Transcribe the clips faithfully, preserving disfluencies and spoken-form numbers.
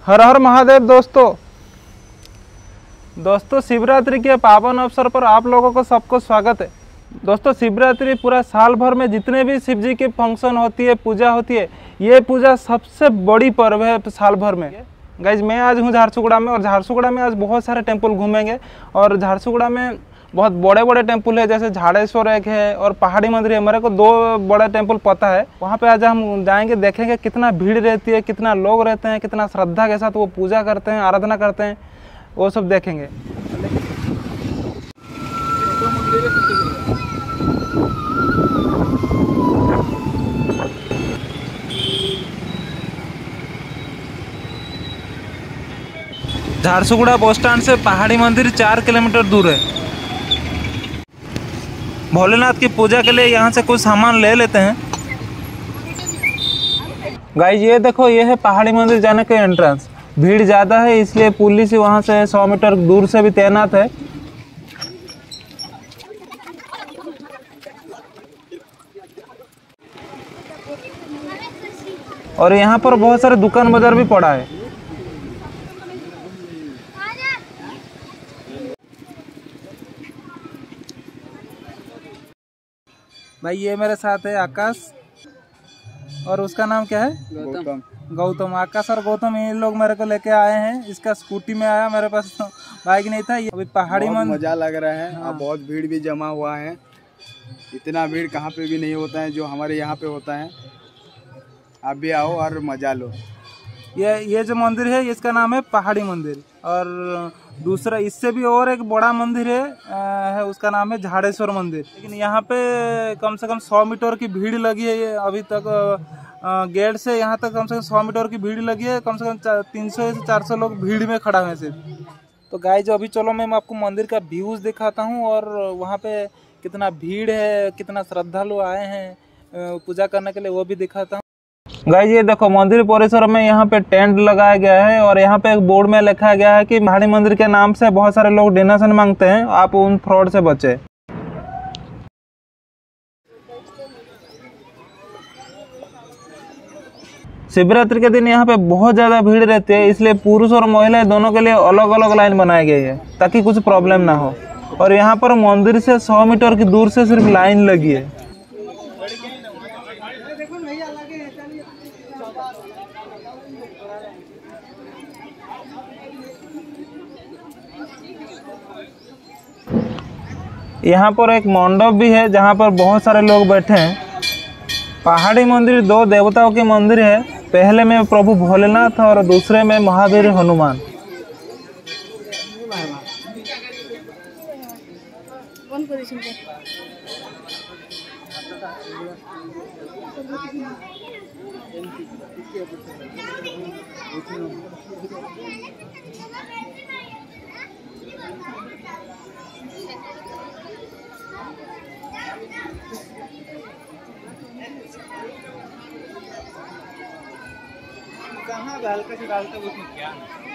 हर हर महादेव। दोस्तों दोस्तों शिवरात्रि के पावन अवसर पर आप लोगों को सबको स्वागत है। दोस्तों शिवरात्रि पूरा साल भर में जितने भी शिव जी की फंक्शन होती है, पूजा होती है, ये पूजा सबसे बड़ी पर्व है साल भर में। गाइज मैं आज हूँ झारसुगुड़ा में, और झारसुगुड़ा में आज बहुत सारे टेम्पल घूमेंगे। और झारसुगुड़ा में बहुत बड़े बड़े टेम्पल है, जैसे झाड़ेश्वर एक है और पहाड़ी मंदिर है। मेरे को दो बड़े टेम्पल पता है। वहाँ पे आज हम जाएंगे, देखेंगे कितना भीड़ रहती है, कितना लोग रहते हैं, कितना श्रद्धा के साथ वो पूजा करते हैं, आराधना करते हैं, वो सब देखेंगे। झारसुगुड़ा बस स्टैंड से पहाड़ी मंदिर चार किलोमीटर दूर है। भोलेनाथ की पूजा के लिए यहाँ से कुछ सामान ले लेते हैं। गाइस ये देखो, ये है पहाड़ी मंदिर जाने के एंट्रेंस। भीड़ ज़्यादा है इसलिए पुलिस वहाँ से सौ मीटर दूर से भी तैनात है। और यहाँ पर बहुत सारे दुकान बाजार भी पड़ा है। भाई ये मेरे साथ है आकाश, और उसका नाम क्या है? गौतम। गौतम। आकाश और गौतम ये लोग मेरे को लेके आए हैं। इसका स्कूटी में आया, मेरे पास तो बाइक नहीं था। अभी पहाड़ी में मजा लग रहा है। हाँ। और बहुत भीड़ भी जमा हुआ है। इतना भीड़ कहाँ पे भी नहीं होता है जो हमारे यहाँ पे होता है। आप भी आओ और मजा लो। ये ये जो मंदिर है इसका नाम है पहाड़ी मंदिर। और दूसरा इससे भी और एक बड़ा मंदिर है, आ, है उसका नाम है झाड़ेश्वर मंदिर। लेकिन यहाँ पे कम से कम सौ मीटर की भीड़ लगी है। ये अभी तक आ, गेट से यहाँ तक कम से कम सौ मीटर की भीड़ लगी है। कम से कम तीन सौ से चार सौ लोग भीड़ में खड़ा है सिर्फ। तो गाइस अभी चलो मैं आपको मंदिर का व्यूज दिखाता हूँ, और वहाँ पे कितना भीड़ है, कितना श्रद्धालु आए हैं पूजा करने के लिए, वो भी दिखाता हूँ। गाइस ये देखो, मंदिर परिसर में यहाँ पे टेंट लगाया गया है, और यहाँ पे एक बोर्ड में लिखा गया है कि पहाड़ी मंदिर के नाम से बहुत सारे लोग डोनेशन मांगते हैं, आप उन फ्रॉड से बचे। शिवरात्रि के दिन यहाँ पे बहुत ज्यादा भीड़ रहती है, इसलिए पुरुष और महिलाएं दोनों के लिए अलग अलग लाइन बनाई गई है ताकि कुछ प्रॉब्लम ना हो। और यहाँ पर मंदिर से सौ मीटर की दूर से सिर्फ लाइन लगी है। यहाँ पर एक मंडप भी है जहाँ पर बहुत सारे लोग बैठे हैं। पहाड़ी मंदिर दो देवताओं के मंदिर है, पहले में प्रभु भोलेनाथ और दूसरे में महावीर हनुमान। कहाँ हल्का से डालते वो क्या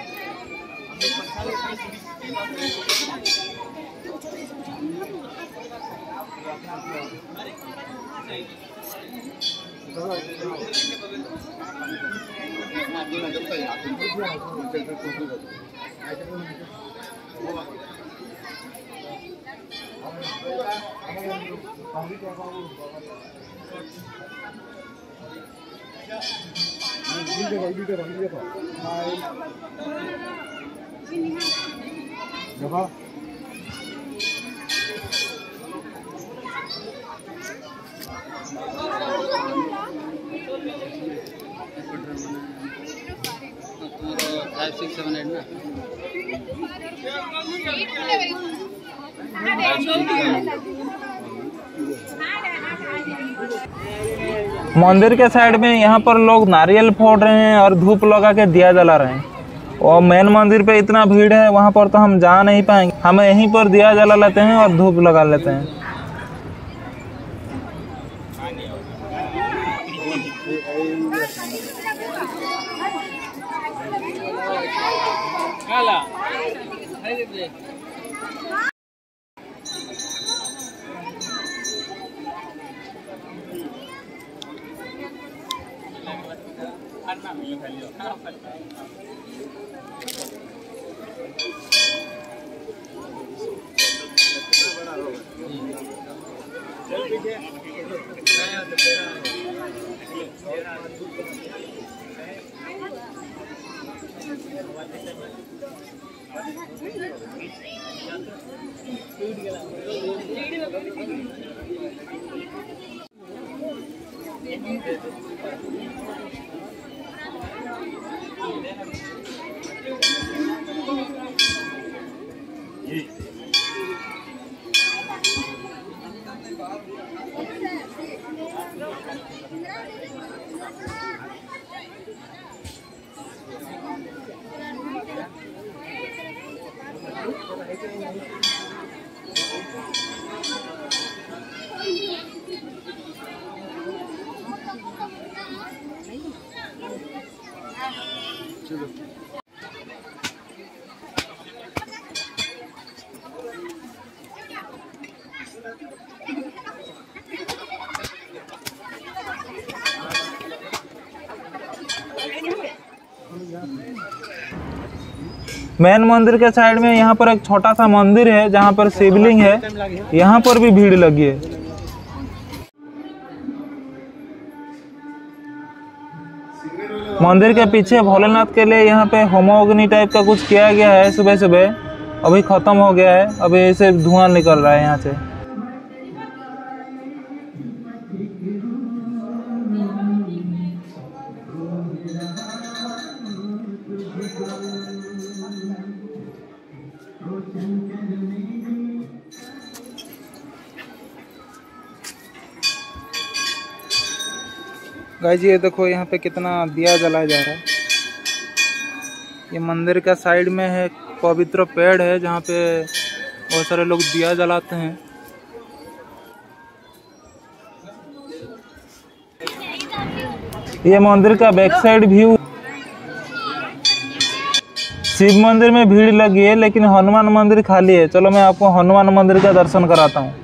फाइव सिक्स सेवन एट ना। मंदिर के साइड में यहाँ पर लोग नारियल फोड़ रहे हैं और धूप लगा के दिया जला रहे हैं। और मेन मंदिर पे इतना भीड़ है, वहाँ पर तो हम जा नहीं पाएंगे। हम यहीं पर दिया जला लेते हैं और धूप लगा लेते हैं। मेन मंदिर के साइड में यहाँ पर एक छोटा सा मंदिर है जहाँ पर शिवलिंग है, यहाँ पर भी भीड़ लगी है। मंदिर के पीछे भोलेनाथ के लिए यहाँ पे होमोग्नि टाइप का कुछ किया गया है सुबह सुबह, अभी खत्म हो गया है, अभी ऐसे धुआं निकल रहा है यहाँ से। गाइस ये देखो यहाँ पे कितना दिया जलाया जा रहा है। ये मंदिर का साइड में है पवित्र पेड़ है जहाँ पे बहुत सारे लोग दिया जलाते हैं। ये मंदिर का बैक साइड व्यू। शिव मंदिर में भीड़ लगी है लेकिन हनुमान मंदिर खाली है। चलो मैं आपको हनुमान मंदिर का दर्शन कराता हूँ।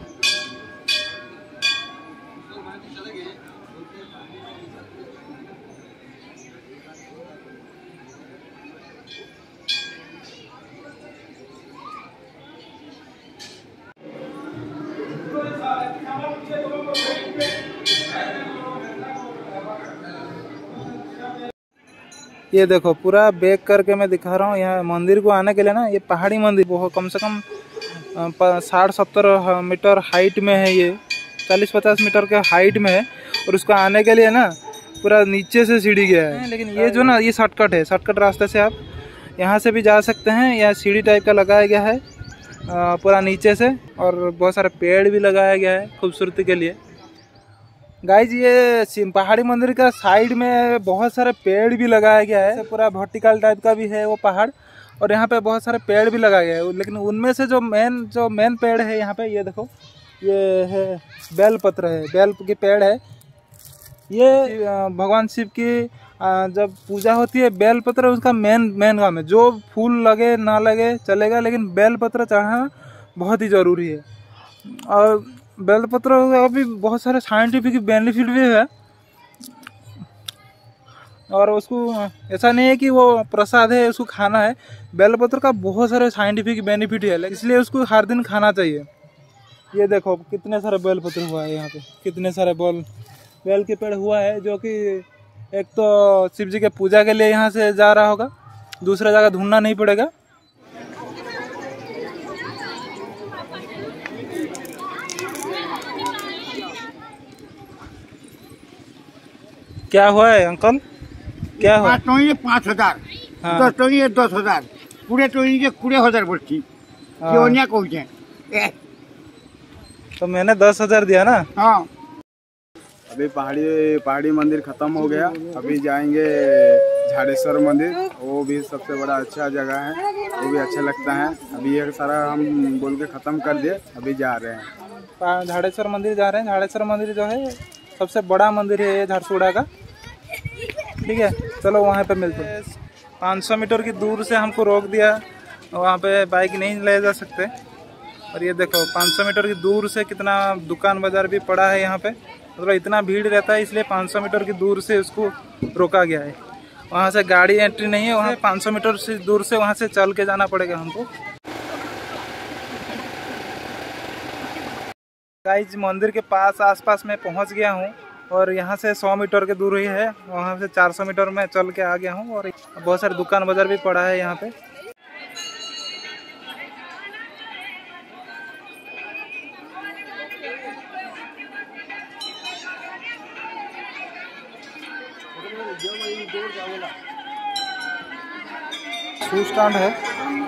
ये देखो पूरा बैक करके मैं दिखा रहा हूँ। यहाँ मंदिर को आने के लिए ना, ये पहाड़ी मंदिर वो कम से कम साठ सत्तर मीटर हाइट में है, ये चालीस पचास मीटर के हाइट में है। और उसको आने के लिए ना पूरा नीचे से सीढ़ी गया है। लेकिन ये जो ना ये शॉर्टकट है, शॉर्टकट रास्ते से आप यहाँ से भी जा सकते हैं। यहाँ सीढ़ी टाइप का लगाया गया है पूरा नीचे से, और बहुत सारे पेड़ भी लगाया गया है खूबसूरती के लिए। गाइज ये पहाड़ी मंदिर का साइड में बहुत सारे पेड़ भी लगाया गया है, पूरा वर्टिकल टाइप का भी है वो पहाड़, और यहाँ पे बहुत सारे पेड़ भी लगाए गए हैं। लेकिन उनमें से जो मेन जो मेन पेड़ है यहाँ पे, ये देखो ये है बेलपत्र है, बेल की पेड़ है। ये भगवान शिव की जब पूजा होती है बेलपत्र उसका मेन मेन काम है। जो फूल लगे ना लगे चलेगा, लेकिन बेलपत्र चढ़ाना बहुत ही ज़रूरी है। और बेलपत्र का भी बहुत सारे साइंटिफिक बेनिफिट भी है, और उसको ऐसा नहीं है कि वो प्रसाद है उसको खाना है। बेलपत्र का बहुत सारे साइंटिफिक बेनिफिट है, इसलिए उसको हर दिन खाना चाहिए। ये देखो कितने सारे बेलपत्र हुआ है यहाँ पे, कितने सारे बेल बेल के पेड़ हुआ है, जो कि एक तो शिव जी के पूजा के लिए यहाँ से जा रहा होगा, दूसरा जगह ढूंढना नहीं पड़ेगा। क्या हुआ है अंकल, क्या हुआ? पाँच हजार दस टोनी दस हजार कुड़े टोनी के कुड़े हजार बढ़ती कौन। तो मैंने दस हजार दिया ना। हाँ अभी पहाड़ी पहाड़ी मंदिर खत्म हो गया, अभी जाएंगे झाड़ेश्वर मंदिर। वो भी सबसे बड़ा अच्छा जगह है, वो भी अच्छा लगता है। अभी ये सारा हम बोल के खत्म कर दिए, अभी जा रहे हैं झाड़ेश्वर मंदिर जा रहे हैं। झाड़ेश्वर मंदिर जो है सबसे बड़ा मंदिर है ये झारसुगुड़ा का। ठीक है चलो वहाँ पे मिलते हैं। पाँच सौ मीटर की दूर से हमको रोक दिया, वहाँ पे बाइक नहीं ले जा सकते। और ये देखो पाँच सौ मीटर की दूर से कितना दुकान बाजार भी पड़ा है यहाँ पे, मतलब इतना भीड़ रहता है, इसलिए पाँच सौ मीटर की दूर से उसको रोका गया है। वहाँ से गाड़ी एंट्री नहीं है, वहाँ पाँच सौ मीटर से दूर से वहाँ से चल के जाना पड़ेगा हमको। गाइस मंदिर के पास आसपास में पहुँच गया हूँ और यहाँ से सौ मीटर के दूर ही है, वहाँ से चार सौ मीटर में चल के आ गया हूँ और बहुत सारे दुकान बाजार भी पड़ा है यहाँ पे। शू स्टैंड है।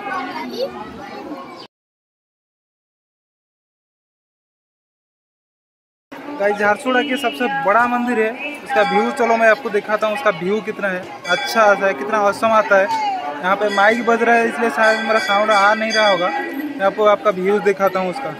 गाइस झारसुगुड़ा की सबसे बड़ा मंदिर है, इसका व्यू चलो मैं आपको दिखाता हूँ। उसका व्यू कितना है अच्छा आता है, कितना औसम आता है। यहाँ पे माइक बज रहा है इसलिए शायद मेरा साउंड आ नहीं रहा होगा। मैं आपको आपका व्यू दिखाता हूँ उसका।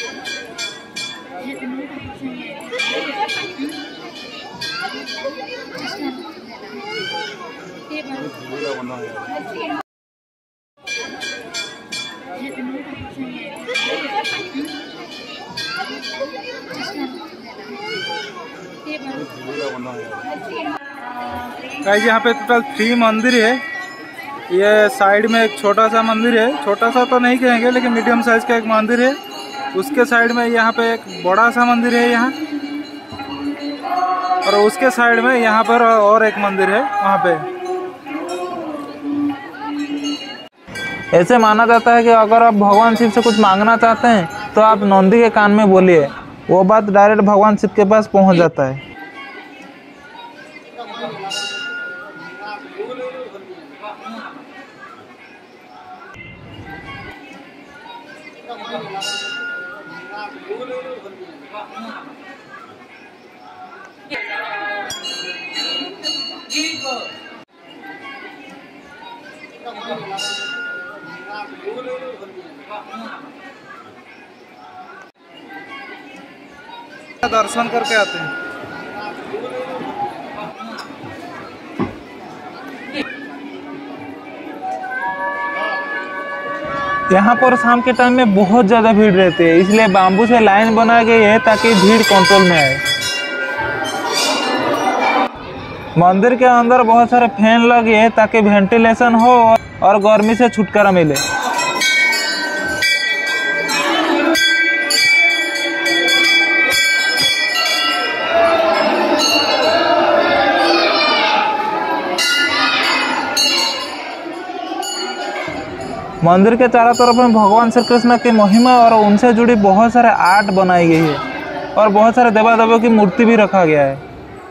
गाइस यहाँ पे टोटल थ्री मंदिर है। ये साइड में एक छोटा सा मंदिर है, छोटा सा तो नहीं कहेंगे लेकिन मीडियम साइज का एक मंदिर है। उसके साइड में यहाँ पे एक बड़ा सा मंदिर है यहाँ, और उसके साइड में यहाँ पर और एक मंदिर है वहाँ पे। ऐसे माना जाता है कि अगर आप भगवान शिव से कुछ मांगना चाहते हैं तो आप नंदी के कान में बोलिए, वो बात डायरेक्ट भगवान शिव के पास पहुंच जाता है। दर्शन करके आते हैं। यहाँ पर शाम के टाइम में बहुत ज़्यादा भीड़ रहती है, इसलिए बाम्बू से लाइन बनाई गई है ताकि भीड़ कंट्रोल में आए। मंदिर के अंदर बहुत सारे फैन लगे हैं ताकि वेंटिलेशन हो और गर्मी से छुटकारा मिले। मंदिर के चारों तरफ में भगवान श्री कृष्ण की महिमा और उनसे जुड़ी बहुत सारे आर्ट बनाई गई है और बहुत सारे देवा देवों की मूर्ति भी रखा गया है।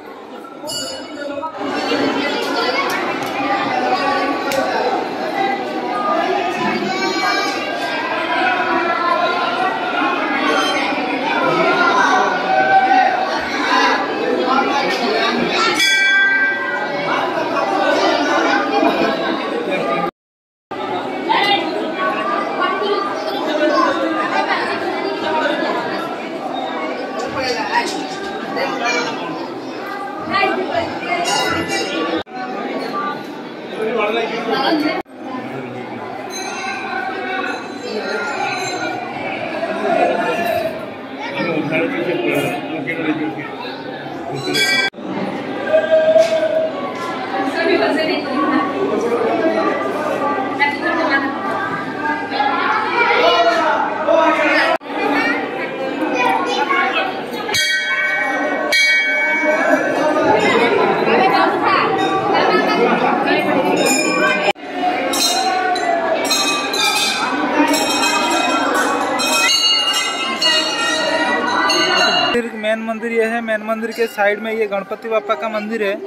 मेन मंदिर ये है। मेन मंदिर के साइड में ये गणपति बापा का मंदिर है।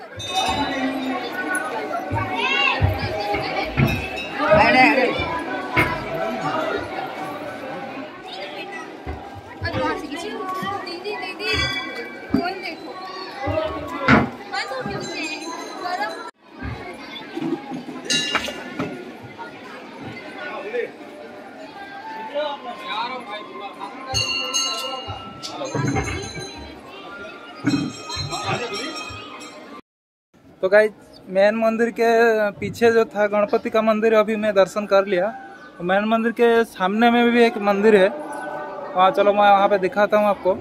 तो गाइस मेन मंदिर के पीछे जो था गणपति का मंदिर अभी मैं दर्शन कर लिया। तो मेन मंदिर के सामने में भी एक मंदिर है, वहाँ चलो मैं वहाँ पे दिखाता हूँ आपको।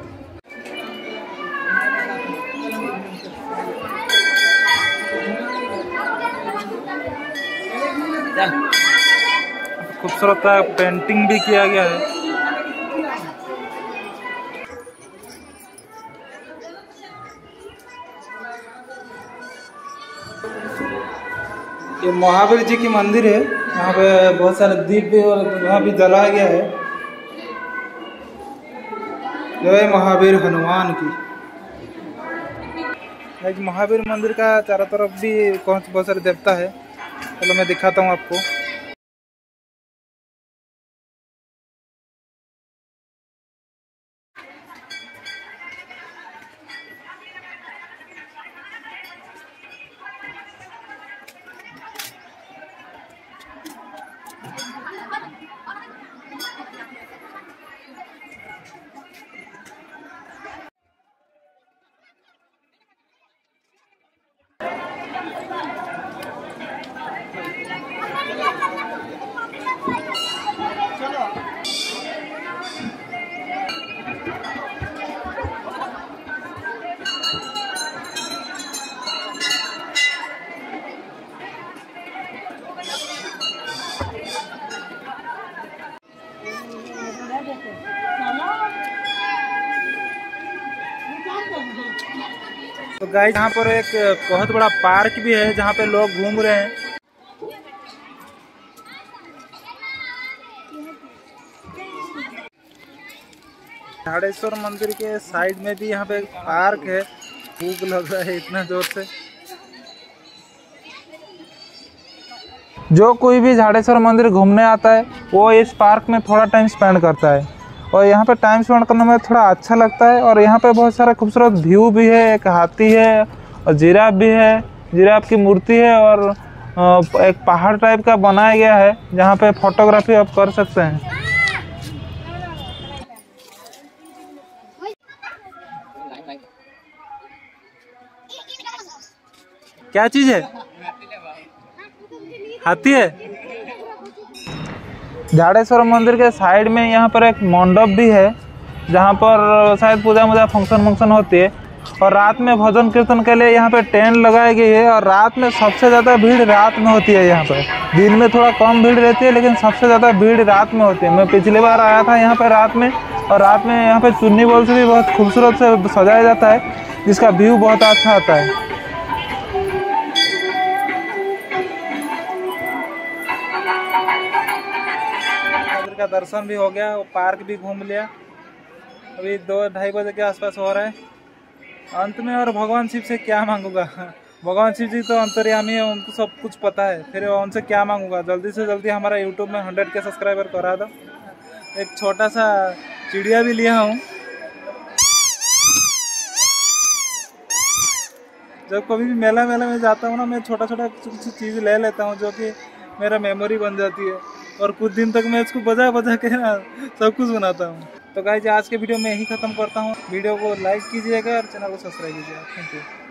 खूबसूरत पेंटिंग भी किया गया है। ये महावीर जी की मंदिर है। यहाँ पे बहुत सारे दीप भी और वहाँ भी जलाया गया है। जय महावीर हनुमान की। एक महावीर मंदिर का चारों तरफ भी बहुत सारे देवता है। चलो मैं दिखाता हूँ आपको। तो गाइस यहाँ पर एक बहुत बड़ा पार्क भी है जहाँ पे लोग घूम रहे हैं। झाड़ेश्वर मंदिर के साइड में भी यहाँ पे एक पार्क है। भूख लग रहा है इतना जोर से। जो कोई भी झाड़ेश्वर मंदिर घूमने आता है वो इस पार्क में थोड़ा टाइम स्पेंड करता है और यहाँ पे टाइम स्पेंड करने में थोड़ा अच्छा लगता है। और यहाँ पे बहुत सारा खूबसूरत व्यू भी है। एक हाथी है और जिराफ भी है। जिराफ की मूर्ति है और एक पहाड़ टाइप का बनाया गया है जहाँ पे फोटोग्राफी आप कर सकते हैं। क्या चीज है? हाथी है। झाड़ेश्वर मंदिर के साइड में यहाँ पर एक मंडप भी है जहाँ पर शायद पूजा मुजा फंक्शन फंक्शन होती है। और रात में भजन कीर्तन के लिए यहाँ पे टेंट लगाई गई है। और रात में सबसे ज़्यादा भीड़ रात में होती है। यहाँ पर दिन में थोड़ा कम भीड़ रहती है लेकिन सबसे ज़्यादा भीड़ रात में होती है। मैं पिछली बार आया था यहाँ पर रात में और रात में यहाँ पे चुन्नी बॉल से भी बहुत खूबसूरत से सजाया जाता है जिसका व्यू बहुत अच्छा आता है। का दर्शन भी हो गया, वो पार्क भी घूम लिया। अभी दो ढाई बजे के आसपास हो रहा है। अंत में और भगवान शिव से क्या मांगूंगा? भगवान शिव जी तो अंतर्यामी है, उनको सब कुछ पता है। फिर उनसे क्या मांगूंगा? जल्दी से जल्दी हमारा यूट्यूब में हंड्रेड के सब्सक्राइबर करा दो। एक छोटा सा चिड़िया भी लिया हूँ। जब कभी भी मेला मेला में जाता हूँ ना, मैं छोटा छोटा कुछ चीज़ ले लेता हूँ जो कि मेरा मेमोरी बन जाती है। और कुछ दिन तक मैं इसको बजा बजा के ना सब कुछ बनाता हूँ। तो गाइस आज के वीडियो में यही ख़त्म करता हूँ। वीडियो को लाइक कीजिएगा और चैनल को सब्सक्राइब कीजिएगा। Thank you.